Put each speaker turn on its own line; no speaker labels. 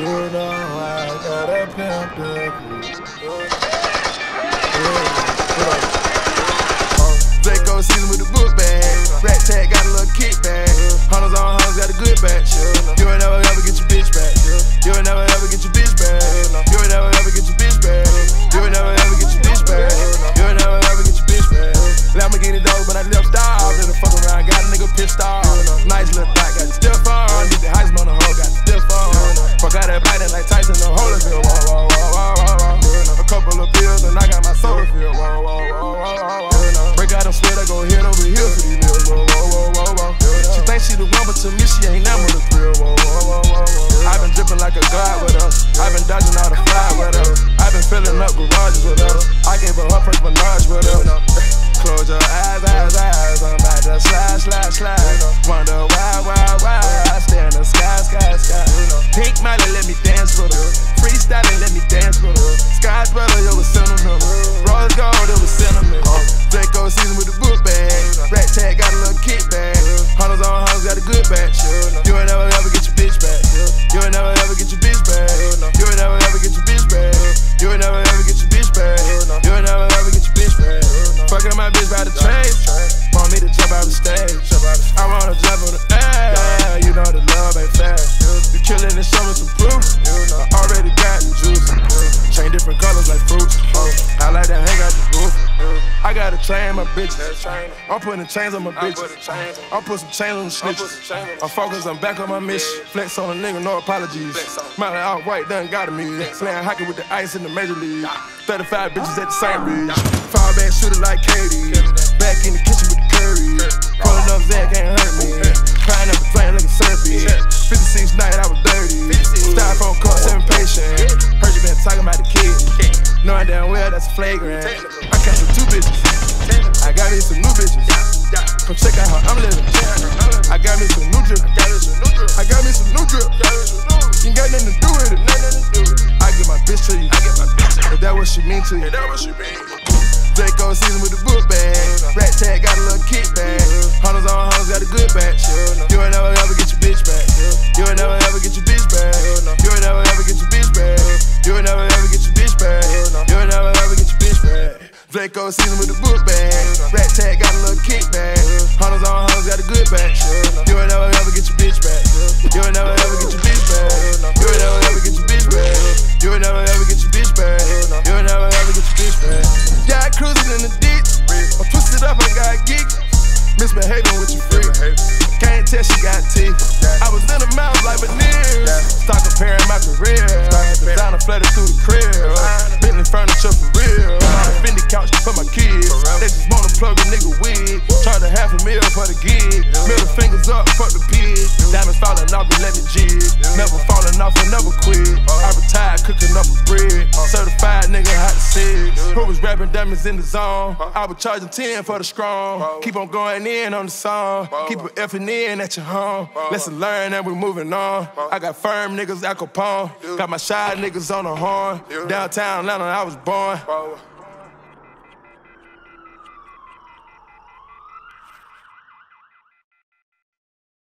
You know I gotta pimp the Draco season with the book bag. Rat tag got a little kickback. Hunters on hunters got a good batch. You ain't never ever get your bitch back. You ain't never ever get your bitch back. You ain't never ever get your bitch back. You ain't never ever get your bitch back. You ain't never ever get your bitch back. Lamborghini dope, but I left off. Let the fuck around, got a nigga pissed off. Nice little thought, got the stiff on. Did the heist on the hoe, got the stiff on. Fuck out that biting like Tyson, the Holyfield. Whoa, whoa, whoa, whoa, whoa. A couple of pills and I got my soda filled. Whoa, whoa, whoa, whoa, whoa. Break out them sweat, I go head over heels for these meals. Whoa, whoa, whoa, whoa, whoa. She thinks she the one, but to me she ain't nothing but a thrill. Whoa, whoa, whoa, whoa. I've been dripping like a god with us. I've been dodging all the fly with us. I've been filling up garages with us. I gave her first menage with us. Close your eyes, eyes, eyes. I'm about to slide, slide, slide. Wonder why, why? I stay in the sky, sky, sky. Pink Miley, let me dance with her. Freestyling, let me dance with her. Sky's brother, it was sentimental. Rose gold, it was sentimental. Draco season with the book bag. Rat tag got a little kickback. Hunters on hunters got a good batch. You ain't never ever get your bitch back. You ain't never ever get your bitch back. You ain't never ever get your bitch back. You ain't never ever get your bitch back. You ain't never ever get your bitch back. Fucking my bitch by the train. Want me to jump out the stage. I wanna jump on the air. You know the love ain't fast. You killin' and show me some proof. I already got the juice. Chain different colors like fruits. I like that hang out the roof. I gotta train my bitches. I'm putting chains on my bitches. I'm put some chains on the snitches. I'm focused, I'm back on my mission. Flex on a nigga, no apologies. Miley out white, done got me. Playing hockey with the ice in the major league. 35 bitches at the same bridge. Fall back shooter like Katie. Back in the kitchen with the curry. Pulling up Zach can't hurt me. Crying up the flame like a surfy. 56 night, I was dirty. Styrofoam cup, 7 patient. Heard you been talking about the kid. Knowing damn well that's flagrant. I catch 2 bitches. I got me some new bitches. Come check out how I'm living. I got me some new drip. I got me some new drip. You ain't got nothing to do with it. I give my bitch to you. If that what she mean to you. Draco season with the book bag. Rat tag got a little kickback. Hunters on hunters got a good batch. You ain't never ever get your bitch back. You ain't never ever get your bitch back. You ain't never ever get your bitch back. You ain't never ever get your bitch back. You ain't never ever get your bitch back. Draco season with the book bag. Rat tag got a little kickback. Hunters on hunters got a good batch. You ain't never ever get your bitch back. You ain't never ever get your bitch back. You ain't never ever get your bitch back. You ain't never ever get your bitch back. You ain't never ever get your bitch back. Yeah, I cruising in the ditch. I pushed it up, I got geeks. Misbehaving with your freak. Can't tell she got teeth. I was in the mouth like veneers. Start comparing my career. Down and flooded through the crib. Bentley furniture for real. Fendi couch for my kids. They just wanna plug a nigga wig. Charge a $500,000 for the gig. Middle fingers up, fuck the pig. Diamonds falling off, but let me jig. Never falling off and never quit. I retired cooking up a bread. Certified nigga hot to 6. Who was rapping diamonds in the zone? I was charging 10 for the strong. Keep on going in on the song. Keep it effing in at your home. Lesson learned and we moving on. I got firm niggas, Al Capone. Got my shy niggas on the horn. Downtown Atlanta, I was born.